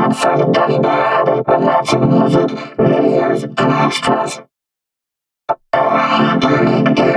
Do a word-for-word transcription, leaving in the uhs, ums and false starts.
I'm further dirty now, but I love the music, radios and extras. Oh, I ain't doing it again.